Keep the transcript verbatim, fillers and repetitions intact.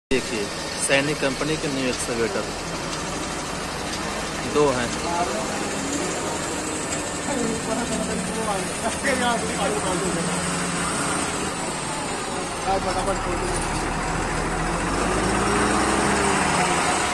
देखिए सैनिक कंपनी के न्यू एक्सकवेटर दो हैं। फटाफट